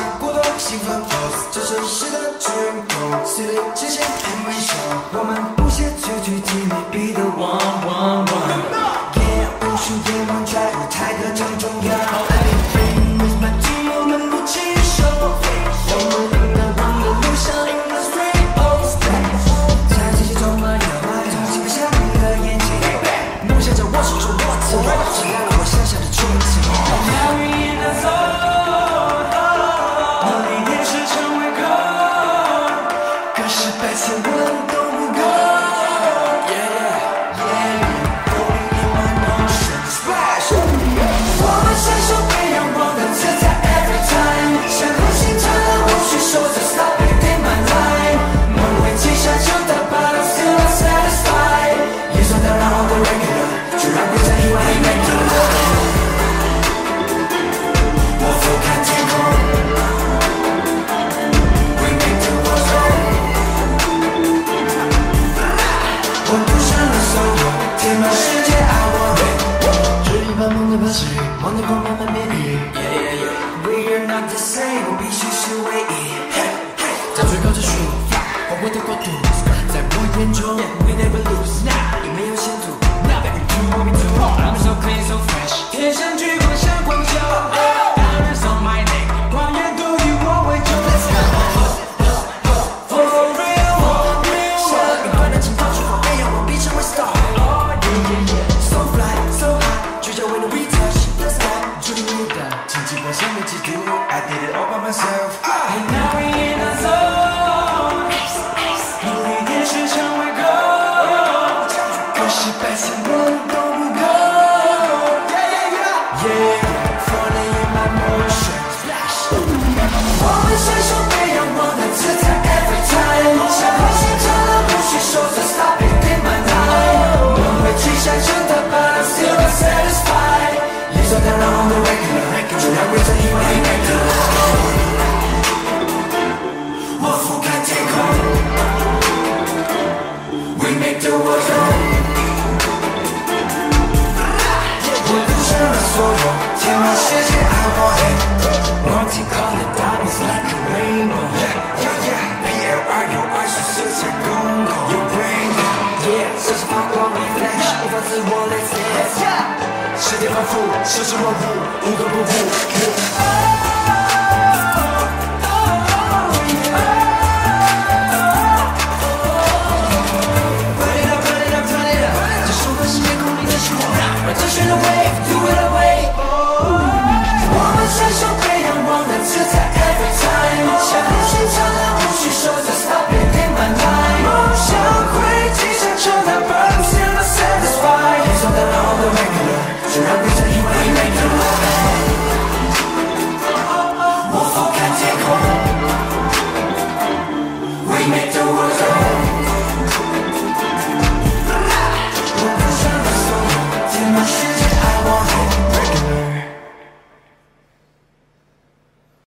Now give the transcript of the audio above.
过多兴奋 pose， 这城市的军工，随着界限变微小，我们不屑追剧机密闭的 one one one。Yeah， 无数眼光在舞台的正中央。Everything is my team， 我们不弃手，我们应该往的路上 in the street of space， 在这些充满热爱，从心不下你的眼睛，梦想在我手中握着，只让我小小的憧憬。Now we in the zone， 努力点是成为狗，可是百千万都不够。我们闪烁被阳光的自在 every time， 像恒星灿烂无需说着 stop it in my line， 梦为击杀成的 but I'm still not satisfied， 也算得让我的 regular， 就让规则意外 we make the world。 我俯瞰天空 we make the world roll， 我赌上了所有，填满世界爱我对，只一把梦的把持，梦的光慢慢变异。We are not the same， 我必须是唯一。在最高之处，活我的国度，在我眼中 we never lose， 也没有险阻。Baby do what we do，I'm so clean so fresh， 天生聚光像光球。Diamonds on my neck， 光源都以我为主。Let's go for real， 下一段的情报出口，没有我必成为 star。So fly so high， 追求为了 we touch the sky， 注定你的经济光线没嫉妒 I did it all by myself。And now we in the zone， 努力点是成为狗，可是百千万都不够。Falling in my motion， 我们闪烁被阳光的自在 every time， 像恒星灿烂无需说着 stop it in my line， 梦会击杀成的 but I'm still not satisfied， 也算得让我的 regular， 就让规则意外 we make the world。 我俯瞰天空 we make the world roll， 我赌上了所有，填满世界爱我黑。Multicolored diamonds like a rainbow， PLR 是色彩公共，有 rainbow， 射手发光 reflection， 无法自我 let's dance， 世界丰富，设置模糊，无孔不入。